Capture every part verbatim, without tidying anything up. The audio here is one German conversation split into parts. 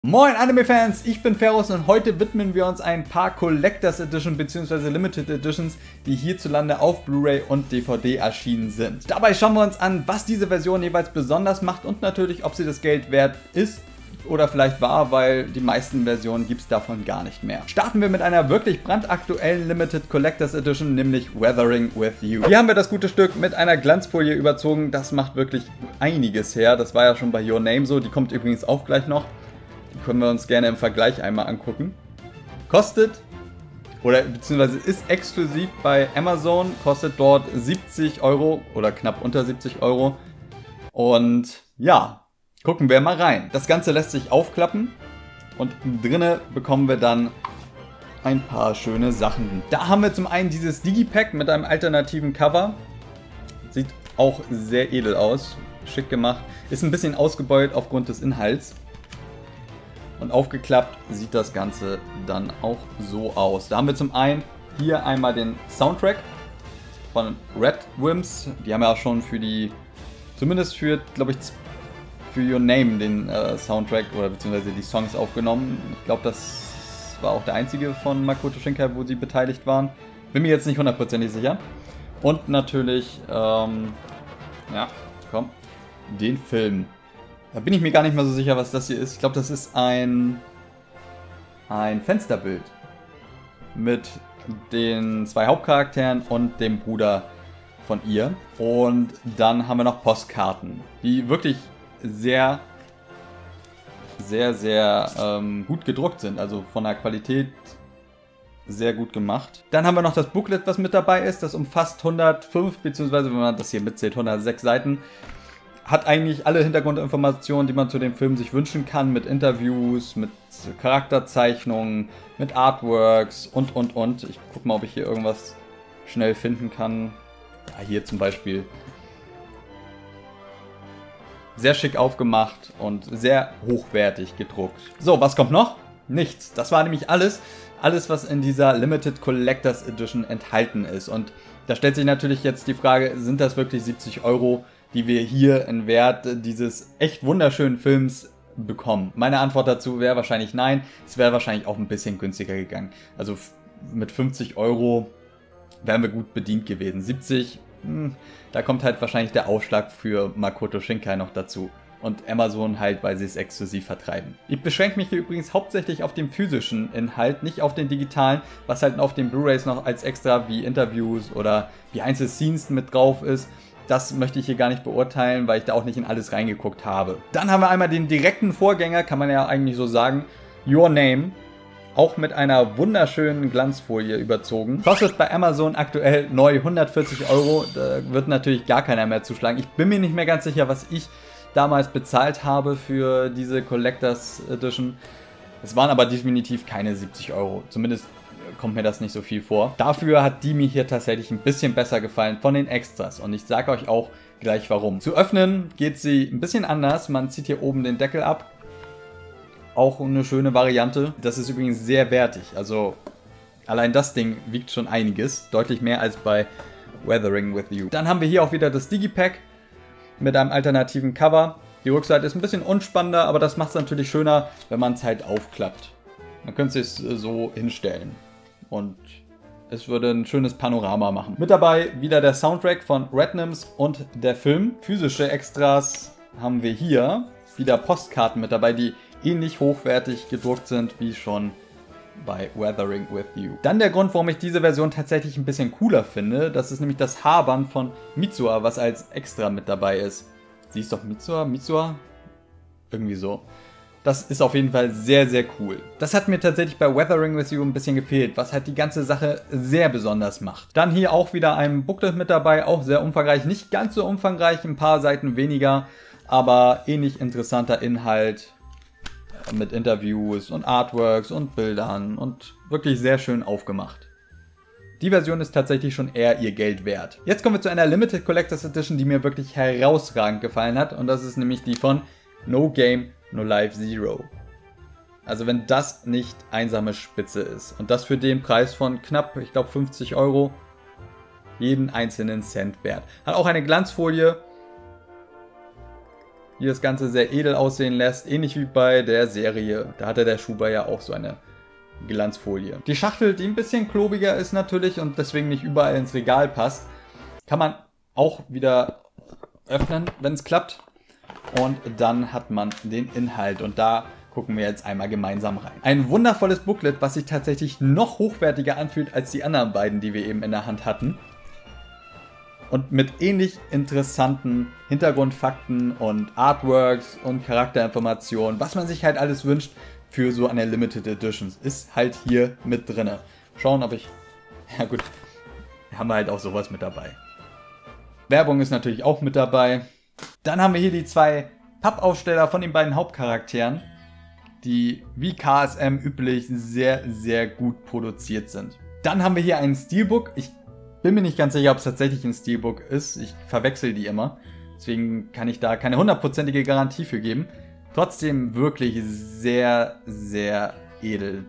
Moin Anime-Fans, ich bin Ferus und heute widmen wir uns ein paar Collectors Edition bzw. Limited Editions, die hierzulande auf Blu-ray und D V D erschienen sind. Dabei schauen wir uns an, was diese Version jeweils besonders macht und natürlich, ob sie das Geld wert ist oder vielleicht war, weil die meisten Versionen gibt es davon gar nicht mehr. Starten wir mit einer wirklich brandaktuellen Limited Collectors Edition, nämlich Weathering with You. Hier haben wir das gute Stück mit einer Glanzfolie überzogen, das macht wirklich einiges her. Das war ja schon bei Your Name so, die kommt übrigens auch gleich noch. Die können wir uns gerne im Vergleich einmal angucken. Kostet, oder beziehungsweise ist exklusiv bei Amazon, kostet dort siebzig Euro oder knapp unter siebzig Euro. Und ja, gucken wir mal rein. Das Ganze lässt sich aufklappen und drinnen bekommen wir dann ein paar schöne Sachen. Da haben wir zum einen dieses Digipack mit einem alternativen Cover. Sieht auch sehr edel aus, schick gemacht. Ist ein bisschen ausgebeult aufgrund des Inhalts. Und aufgeklappt sieht das Ganze dann auch so aus. Da haben wir zum einen hier einmal den Soundtrack von Red Wimps. Die haben ja auch schon für die, zumindest für, glaube ich, für Your Name den äh, Soundtrack oder beziehungsweise die Songs aufgenommen. Ich glaube, das war auch der einzige von Makoto Shinkai, wo sie beteiligt waren. Bin mir jetzt nicht hundertprozentig sicher. Und natürlich, ähm, ja, komm, den Film. Da bin ich mir gar nicht mehr so sicher, was das hier ist. Ich glaube, das ist ein, ein Fensterbild mit den zwei Hauptcharakteren und dem Bruder von ihr. Und dann haben wir noch Postkarten, die wirklich sehr, sehr, sehr ähm, gut gedruckt sind. Also von der Qualität sehr gut gemacht. Dann haben wir noch das Booklet, was mit dabei ist. Das umfasst hundertfünf, beziehungsweise wenn man das hier mitzählt, hundertsechs Seiten. Hat eigentlich alle Hintergrundinformationen, die man zu dem Film sich wünschen kann, mit Interviews, mit Charakterzeichnungen, mit Artworks und, und, und. Ich gucke mal, ob ich hier irgendwas schnell finden kann. Ja, hier zum Beispiel. Sehr schick aufgemacht und sehr hochwertig gedruckt. So, was kommt noch? Nichts. Das war nämlich alles. Alles, was in dieser Limited Collectors Edition enthalten ist. Und da stellt sich natürlich jetzt die Frage, sind das wirklich siebzig Euro, die wir hier in Wert dieses echt wunderschönen Films bekommen? Meine Antwort dazu wäre wahrscheinlich nein. Es wäre wahrscheinlich auch ein bisschen günstiger gegangen. Also mit fünfzig Euro wären wir gut bedient gewesen. siebzig, hm, da kommt halt wahrscheinlich der Aufschlag für Makoto Shinkai noch dazu. Und Amazon halt, weil sie es exklusiv vertreiben. Ich beschränke mich hier übrigens hauptsächlich auf den physischen Inhalt, nicht auf den digitalen, was halt auf den Blu-rays noch als extra wie Interviews oder Behind the Scenes mit drauf ist. Das möchte ich hier gar nicht beurteilen, weil ich da auch nicht in alles reingeguckt habe. Dann haben wir einmal den direkten Vorgänger, kann man ja eigentlich so sagen, Your Name. Auch mit einer wunderschönen Glanzfolie überzogen. Kostet bei Amazon aktuell neu hundertvierzig Euro. Da wird natürlich gar keiner mehr zuschlagen. Ich bin mir nicht mehr ganz sicher, was ich damals bezahlt habe für diese Collectors Edition. Es waren aber definitiv keine siebzig Euro. Zumindest kommt mir das nicht so viel vor. Dafür hat die mir hier tatsächlich ein bisschen besser gefallen von den Extras. Und ich sage euch auch gleich warum. Zu öffnen geht sie ein bisschen anders. Man zieht hier oben den Deckel ab. Auch eine schöne Variante. Das ist übrigens sehr wertig. Also allein das Ding wiegt schon einiges. Deutlich mehr als bei Weathering with You. Dann haben wir hier auch wieder das Digipack mit einem alternativen Cover. Die Rückseite ist ein bisschen unspannender, aber das macht es natürlich schöner, wenn man es halt aufklappt. Man könnte es so hinstellen. Und es würde ein schönes Panorama machen. Mit dabei wieder der Soundtrack von Red Wimps und der Film. Physische Extras haben wir hier. Wieder Postkarten mit dabei, die ähnlich hochwertig gedruckt sind wie schon bei Weathering with You. Dann der Grund, warum ich diese Version tatsächlich ein bisschen cooler finde. Das ist nämlich das Haarband von Mitsuha, was als Extra mit dabei ist. Sie ist doch Mitsuha? Mitsuha? Irgendwie so. Das ist auf jeden Fall sehr, sehr cool. Das hat mir tatsächlich bei Weathering with You ein bisschen gefehlt, was halt die ganze Sache sehr besonders macht. Dann hier auch wieder ein Booklet mit dabei, auch sehr umfangreich. Nicht ganz so umfangreich, ein paar Seiten weniger, aber ähnlich interessanter Inhalt mit Interviews und Artworks und Bildern und wirklich sehr schön aufgemacht. Die Version ist tatsächlich schon eher ihr Geld wert. Jetzt kommen wir zu einer Limited Collectors Edition, die mir wirklich herausragend gefallen hat, und das ist nämlich die von No Game No Life Zero. Also wenn das nicht einsame Spitze ist und das für den Preis von knapp, ich glaube fünfzig Euro, jeden einzelnen Cent wert. Hat auch eine Glanzfolie die das Ganze sehr edel aussehen lässt. Ähnlich wie bei der Serie. Da hatte der Schuber ja auch so eine Glanzfolie. Die Schachtel, die ein bisschen klobiger ist natürlich und deswegen nicht überall ins Regal passt, kann man auch wieder öffnen, wenn es klappt. Und dann hat man den Inhalt und da gucken wir jetzt einmal gemeinsam rein. Ein wundervolles Booklet, was sich tatsächlich noch hochwertiger anfühlt als die anderen beiden, die wir eben in der Hand hatten. Und mit ähnlich interessanten Hintergrundfakten und Artworks und Charakterinformationen, was man sich halt alles wünscht für so eine Limited Edition, ist halt hier mit drin. Schauen, ob ich... Ja gut, haben wir halt auch sowas mit dabei. Werbung ist natürlich auch mit dabei. Dann haben wir hier die zwei Pappaufsteller von den beiden Hauptcharakteren, die wie K S M üblich sehr, sehr gut produziert sind. Dann haben wir hier ein Steelbook. Ich bin mir nicht ganz sicher, ob es tatsächlich ein Steelbook ist. Ich verwechsel die immer. Deswegen kann ich da keine hundertprozentige Garantie für geben. Trotzdem wirklich sehr, sehr edel.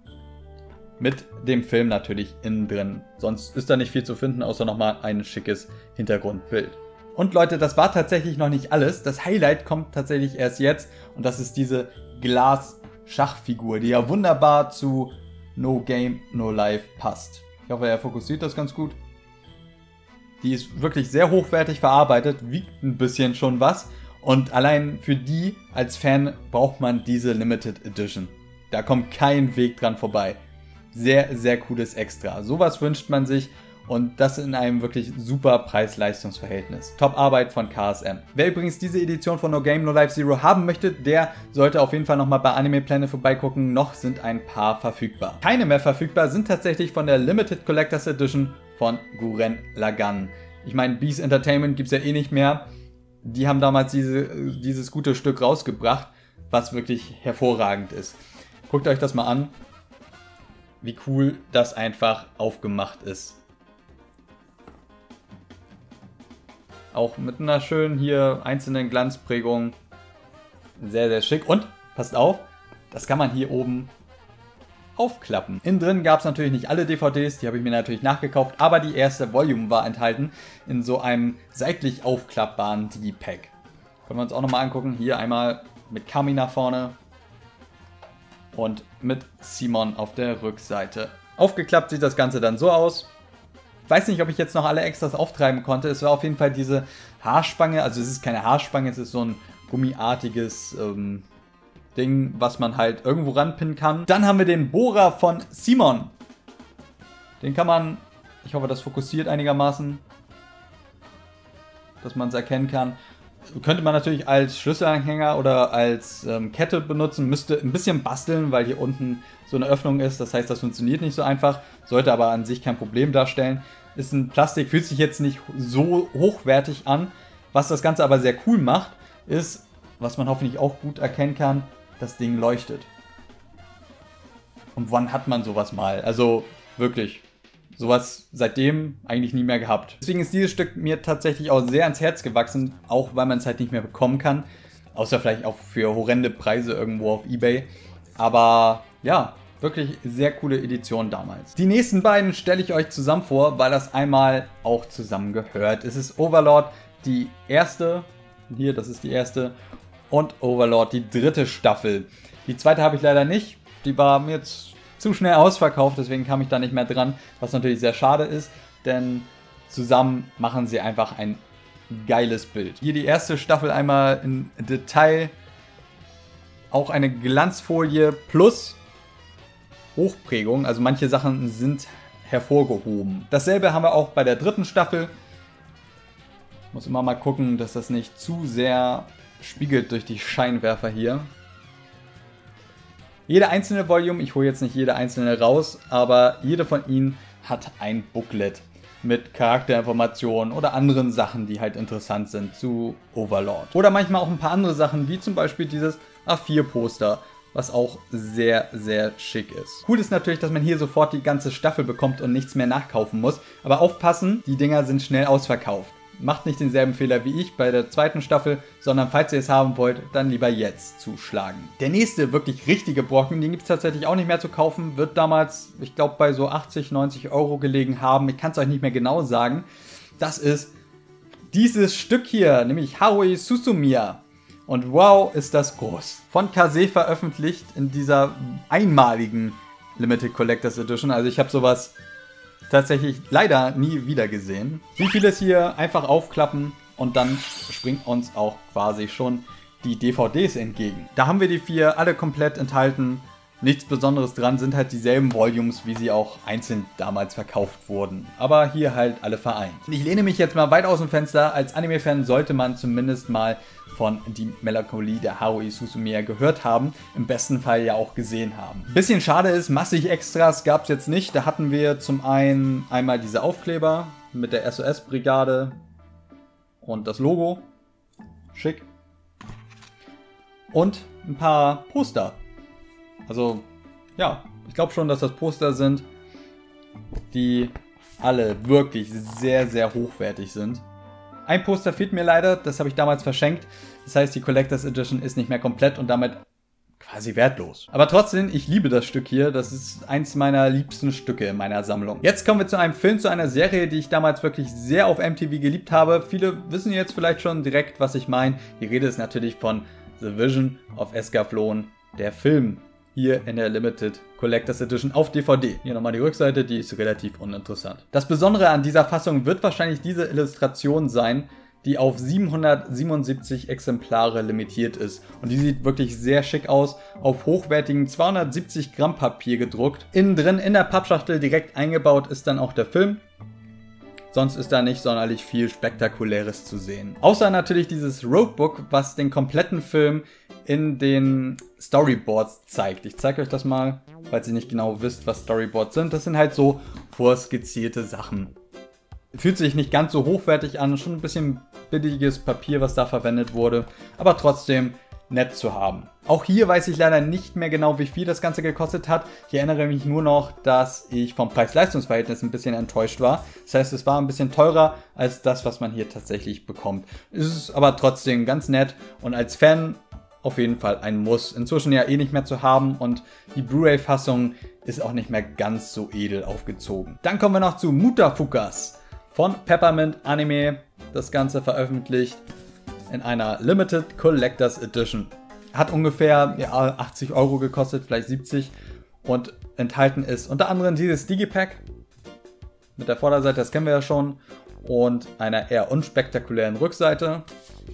Mit dem Film natürlich innen drin. Sonst ist da nicht viel zu finden, außer nochmal ein schickes Hintergrundbild. Und Leute, das war tatsächlich noch nicht alles. Das Highlight kommt tatsächlich erst jetzt. Und das ist diese Glas-Schachfigur, die ja wunderbar zu No Game, No Life passt. Ich hoffe, er fokussiert das ganz gut. Die ist wirklich sehr hochwertig verarbeitet, wiegt ein bisschen schon was. Und allein für die als Fan braucht man diese Limited Edition. Da kommt kein Weg dran vorbei. Sehr, sehr cooles Extra. Sowas wünscht man sich und das in einem wirklich super Preis-Leistungs-Verhältnis. Top-Arbeit von K S M. Wer übrigens diese Edition von No Game, No Life Zero haben möchte, der sollte auf jeden Fall nochmal bei Anime Planet vorbeigucken. Noch sind ein paar verfügbar. Keine mehr verfügbar sind tatsächlich von der Limited Collectors Edition von Gurren Lagann. Ich meine, Beast Entertainment gibt es ja eh nicht mehr. Die haben damals diese, dieses gute Stück rausgebracht, was wirklich hervorragend ist. Guckt euch das mal an, wie cool das einfach aufgemacht ist. Auch mit einer schönen hier einzelnen Glanzprägung. Sehr, sehr schick. Und, passt auf, das kann man hier oben aufklappen. Innen drin gab es natürlich nicht alle D V Ds, die habe ich mir natürlich nachgekauft, aber die erste Volume war enthalten in so einem seitlich aufklappbaren Digipack. Können wir uns auch nochmal angucken. Hier einmal mit Kami nach vorne und mit Simon auf der Rückseite. Aufgeklappt sieht das Ganze dann so aus. Ich weiß nicht, ob ich jetzt noch alle Extras auftreiben konnte. Es war auf jeden Fall diese Haarspange, also es ist keine Haarspange, es ist so ein gummiartiges ähm, Ding, was man halt irgendwo ranpinnen kann. Dann haben wir den Bohrer von Simon. Den kann man, ich hoffe, das fokussiert einigermaßen, dass man es erkennen kann. Könnte man natürlich als Schlüsselanhänger oder als ähm, Kette benutzen, müsste ein bisschen basteln, weil hier unten so eine Öffnung ist. Das heißt, das funktioniert nicht so einfach, sollte aber an sich kein Problem darstellen. Ist ein Plastik, fühlt sich jetzt nicht so hochwertig an. Was das Ganze aber sehr cool macht, ist, was man hoffentlich auch gut erkennen kann, das Ding leuchtet. Und wann hat man sowas mal? Also wirklich, sowas seitdem eigentlich nie mehr gehabt. Deswegen ist dieses Stück mir tatsächlich auch sehr ans Herz gewachsen, auch weil man es halt nicht mehr bekommen kann. Außer vielleicht auch für horrende Preise irgendwo auf eBay. Aber ja, wirklich sehr coole Edition damals. Die nächsten beiden stelle ich euch zusammen vor, weil das einmal auch zusammengehört. Es ist Overlord, die erste, hier, das ist die erste, und Overlord, die dritte Staffel. Die zweite habe ich leider nicht, die war mir jetzt zu schnell ausverkauft, deswegen kam ich da nicht mehr dran, was natürlich sehr schade ist, denn zusammen machen sie einfach ein geiles Bild. Hier die erste Staffel einmal in Detail, auch eine Glanzfolie plus Hochprägung, also manche Sachen sind hervorgehoben. Dasselbe haben wir auch bei der dritten Staffel. Muss immer mal gucken, dass das nicht zu sehr spiegelt durch die Scheinwerfer hier. Jede einzelne Volume, ich hole jetzt nicht jede einzelne raus, aber jede von ihnen hat ein Booklet mit Charakterinformationen oder anderen Sachen, die halt interessant sind zu Overlord. Oder manchmal auch ein paar andere Sachen, wie zum Beispiel dieses A vier Poster, was auch sehr, sehr schick ist. Cool ist natürlich, dass man hier sofort die ganze Staffel bekommt und nichts mehr nachkaufen muss. Aber aufpassen, die Dinger sind schnell ausverkauft. Macht nicht denselben Fehler wie ich bei der zweiten Staffel, sondern falls ihr es haben wollt, dann lieber jetzt zuschlagen. Der nächste wirklich richtige Brocken, den gibt es tatsächlich auch nicht mehr zu kaufen, wird damals, ich glaube, bei so achtzig, neunzig Euro gelegen haben. Ich kann es euch nicht mehr genau sagen. Das ist dieses Stück hier, nämlich Haruhi Suzumiya. Und wow, ist das groß. Von Kase veröffentlicht in dieser einmaligen Limited Collectors Edition. Also ich habe sowas tatsächlich leider nie wieder gesehen. Wie vieles hier einfach aufklappen und dann springt uns auch quasi schon die D V Ds entgegen. Da haben wir die vier alle komplett enthalten. Nichts Besonderes dran, sind halt dieselben Volumes, wie sie auch einzeln damals verkauft wurden. Aber hier halt alle vereint. Ich lehne mich jetzt mal weit aus dem Fenster. Als Anime-Fan sollte man zumindest mal von Die Melancholie der Haruhi Suzumiya gehört haben. Im besten Fall ja auch gesehen haben. Bisschen schade ist, massig Extras gab es jetzt nicht. Da hatten wir zum einen einmal diese Aufkleber mit der S O S-Brigade und das Logo. Schick. Und ein paar Poster. Also, ja, ich glaube schon, dass das Poster sind, die alle wirklich sehr, sehr hochwertig sind. Ein Poster fehlt mir leider, das habe ich damals verschenkt. Das heißt, die Collectors Edition ist nicht mehr komplett und damit quasi wertlos. Aber trotzdem, ich liebe das Stück hier. Das ist eins meiner liebsten Stücke in meiner Sammlung. Jetzt kommen wir zu einem Film, zu einer Serie, die ich damals wirklich sehr auf M T V geliebt habe. Viele wissen jetzt vielleicht schon direkt, was ich meine. Die Rede ist natürlich von The Vision of Escaflowne, der Film. Hier in der Limited Collectors Edition auf D V D. Hier nochmal die Rückseite, die ist relativ uninteressant. Das Besondere an dieser Fassung wird wahrscheinlich diese Illustration sein, die auf siebenhundertsiebenundsiebzig Exemplare limitiert ist. Und die sieht wirklich sehr schick aus, auf hochwertigen zweihundertsiebzig Gramm Papier gedruckt. Innen drin in der Pappschachtel direkt eingebaut ist dann auch der Film. Sonst ist da nicht sonderlich viel Spektakuläres zu sehen. Außer natürlich dieses Roadbook, was den kompletten Film in den Storyboards zeigt. Ich zeige euch das mal, falls ihr nicht genau wisst, was Storyboards sind. Das sind halt so vorskizzierte Sachen. Fühlt sich nicht ganz so hochwertig an, schon ein bisschen billiges Papier, was da verwendet wurde, aber trotzdem nett zu haben. Auch hier weiß ich leider nicht mehr genau, wie viel das Ganze gekostet hat. Ich erinnere mich nur noch, dass ich vom Preis-Leistungs-Verhältnis ein bisschen enttäuscht war. Das heißt, es war ein bisschen teurer als das, was man hier tatsächlich bekommt. Es ist aber trotzdem ganz nett und als Fan auf jeden Fall ein Muss. Inzwischen ja eh nicht mehr zu haben und die Blu-ray-Fassung ist auch nicht mehr ganz so edel aufgezogen. Dann kommen wir noch zu Mutafukas von Peppermint Anime. Das Ganze veröffentlicht in einer Limited Collectors Edition. Hat ungefähr ja, achtzig Euro gekostet, vielleicht siebzig. Und enthalten ist unter anderem dieses Digipack mit der Vorderseite, das kennen wir ja schon, und einer eher unspektakulären Rückseite.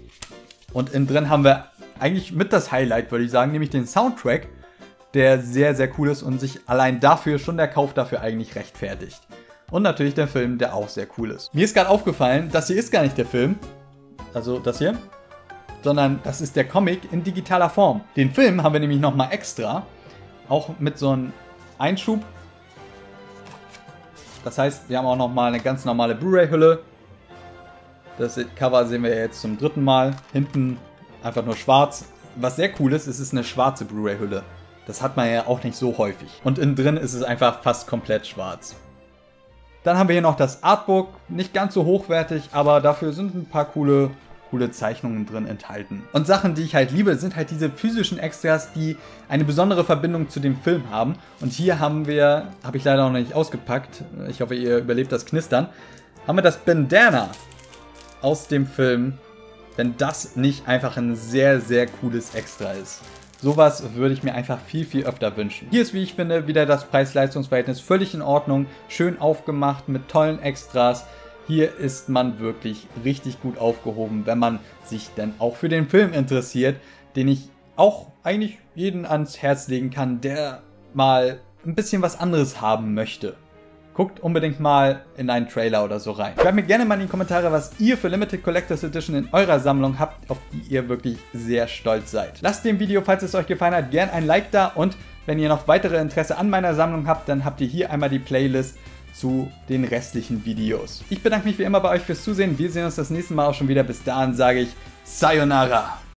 Und innen drin haben wir eigentlich mit das Highlight, würde ich sagen, nämlich den Soundtrack, der sehr, sehr cool ist und sich allein dafür, schon der Kauf dafür eigentlich rechtfertigt. Und natürlich der Film, der auch sehr cool ist. Mir ist gerade aufgefallen, das hier ist gar nicht der Film, also das hier, sondern das ist der Comic in digitaler Form. Den Film haben wir nämlich nochmal extra, auch mit so einem Einschub. Das heißt, wir haben auch nochmal eine ganz normale Blu-ray-Hülle. Das Cover sehen wir jetzt zum dritten Mal. Hinten einfach nur schwarz. Was sehr cool ist, ist es eine schwarze Blu-ray-Hülle. Das hat man ja auch nicht so häufig. Und innen drin ist es einfach fast komplett schwarz. Dann haben wir hier noch das Artbook. Nicht ganz so hochwertig, aber dafür sind ein paar coole, coole Zeichnungen drin enthalten. Und Sachen, die ich halt liebe, sind halt diese physischen Extras, die eine besondere Verbindung zu dem Film haben. Und hier haben wir, habe ich leider noch nicht ausgepackt, ich hoffe, ihr überlebt das Knistern, haben wir das Bandana aus dem Film, wenn das nicht einfach ein sehr, sehr cooles Extra ist. Sowas würde ich mir einfach viel, viel öfter wünschen. Hier ist, wie ich finde, wieder das Preis-Leistungs-Verhältnis völlig in Ordnung. Schön aufgemacht mit tollen Extras. Hier ist man wirklich richtig gut aufgehoben, wenn man sich denn auch für den Film interessiert, den ich auch eigentlich jeden ans Herz legen kann, der mal ein bisschen was anderes haben möchte. Guckt unbedingt mal in einen Trailer oder so rein. Schreibt mir gerne mal in die Kommentare, was ihr für Limited Collectors Edition in eurer Sammlung habt, auf die ihr wirklich sehr stolz seid. Lasst dem Video, falls es euch gefallen hat, gerne ein Like da und wenn ihr noch weitere Interesse an meiner Sammlung habt, dann habt ihr hier einmal die Playlist zu den restlichen Videos. Ich bedanke mich wie immer bei euch fürs Zusehen. Wir sehen uns das nächste Mal auch schon wieder. Bis dahin sage ich Sayonara.